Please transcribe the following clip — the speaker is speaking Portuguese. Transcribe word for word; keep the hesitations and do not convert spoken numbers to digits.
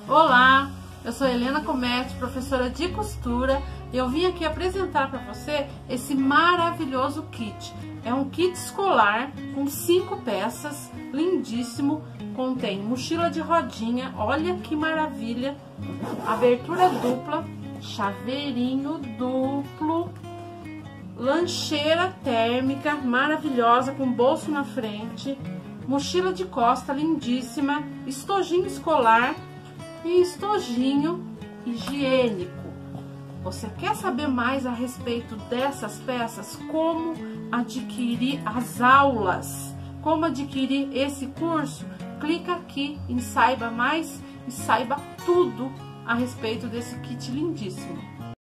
Olá, eu sou Helena Comete, professora de costura, e eu vim aqui apresentar para você esse maravilhoso kit. É um kit escolar com cinco peças, lindíssimo, contém mochila de rodinha, olha que maravilha, abertura dupla, chaveirinho duplo, lancheira térmica maravilhosa com bolso na frente, mochila de costa lindíssima, estojinho escolar e estojinho higiênico. Você quer saber mais a respeito dessas peças? Como adquirir as aulas? Como adquirir esse curso? Clica aqui em Saiba Mais e saiba tudo a respeito desse kit lindíssimo.